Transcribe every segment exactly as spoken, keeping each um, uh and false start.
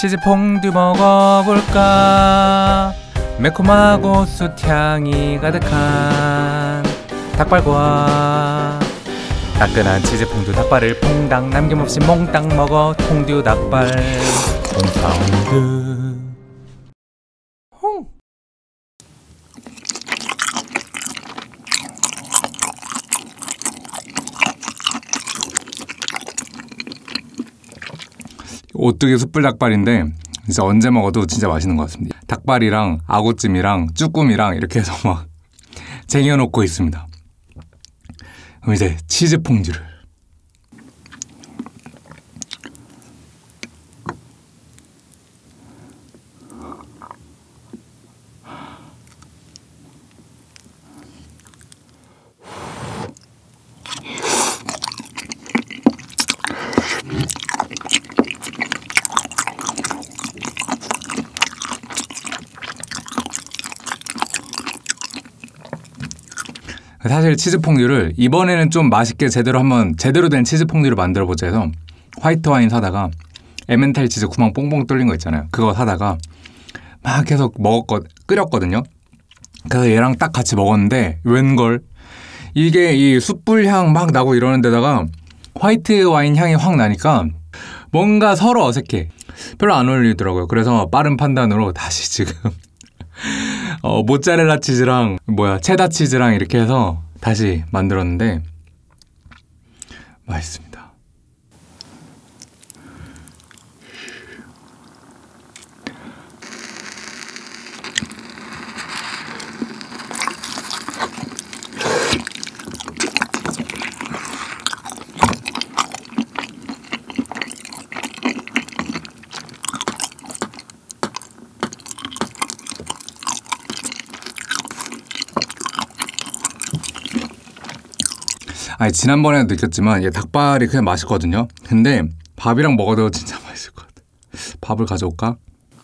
치즈 퐁듀 먹어볼까. 매콤하고 숯향이 가득한 닭발과 따끈한 치즈 퐁듀 닭발을 퐁당 남김없이 몽땅 먹어. 퐁듀 닭발 퐁사운드. 오뚜기 숯불 닭발인데 진짜 언제 먹어도 진짜 맛있는 것 같습니다. 닭발이랑 아구찜이랑 쭈꾸미랑 이렇게 해서 막 쟁여놓고 있습니다. 그럼 이제 치즈 퐁듀를. 사실 치즈 퐁듀를 이번에는 좀 맛있게 제대로 한번 제대로 된 치즈 퐁듀를 만들어보자 해서 화이트 와인 사다가 에멘탈 치즈 구멍 뽕뽕 뚫린 거 있잖아요. 그거 사다가 막 계속 먹었거 끓였거든요. 그래서 얘랑 딱 같이 먹었는데 웬걸 이게 이 숯불 향 막 나고 이러는 데다가 화이트 와인 향이 확 나니까 뭔가 서로 어색해. 별로 안 어울리더라고요. 그래서 빠른 판단으로 다시 지금 어, 모짜렐라 치즈랑 뭐야 체다 치즈랑 이렇게 해서 다시 만들었는데 맛있습니다. 아니 지난번에도 느꼈지만 얘 닭발이 그냥 맛있거든요. 근데 밥이랑 먹어도 진짜 맛있을 것 같아. 밥을 가져올까?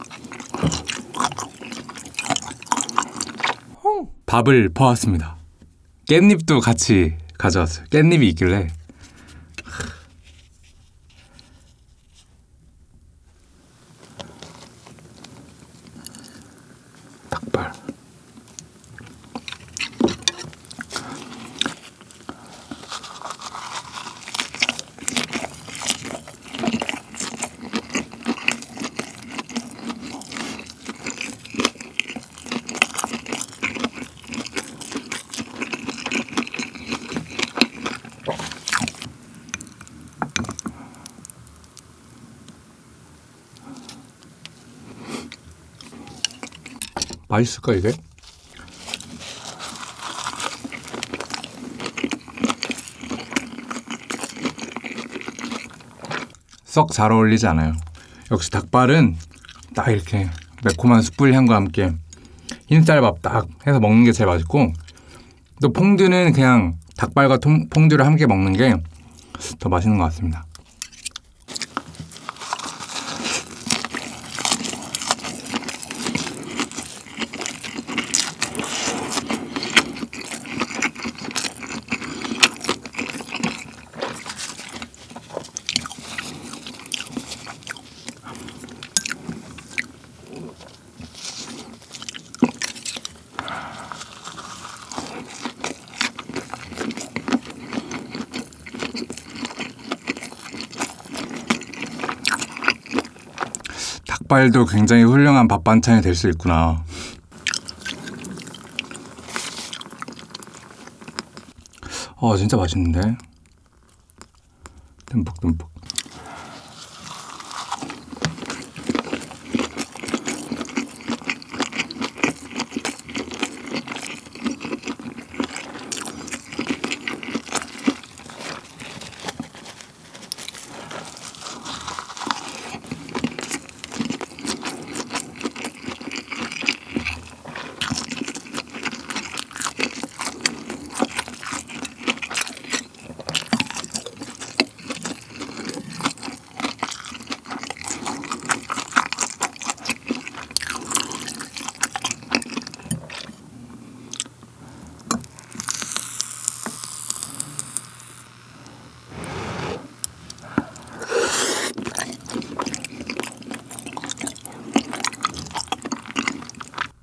밥을 퍼왔습니다. 깻잎도 같이 가져왔어요. 깻잎이 있길래. 닭발. 맛있을까 이게? 썩 잘 어울리지 않아요. 역시 닭발은 딱 이렇게 매콤한 숯불 향과 함께 흰쌀밥 딱 해서 먹는 게 제일 맛있고, 또 퐁듀는 그냥 닭발과 통, 퐁듀를 함께 먹는 게 더 맛있는 것 같습니다. 닭발도 굉장히 훌륭한 밥 반찬이 될 수 있구나. 어 진짜 맛있는데. 듬뿍듬뿍.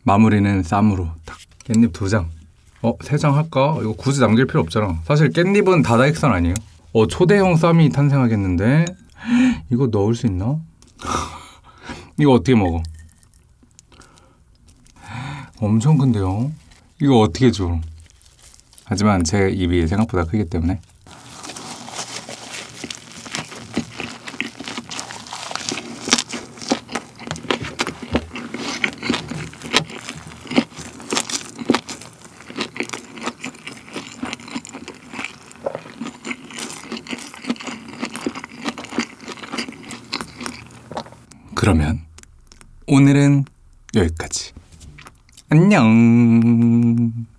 마무리는 쌈으로 딱. 깻잎 두 장. 어? 세 장 할까? 이거 굳이 남길 필요 없잖아. 사실 깻잎은 다다익선 아니에요? 어, 초대형 쌈이 탄생하겠는데? 이거 넣을 수 있나? 이거 어떻게 먹어? 엄청 큰데요? 이거 어떻게 줘? 하지만 제 입이 생각보다 크기 때문에 그러면 오늘은 여기까지. 안녕.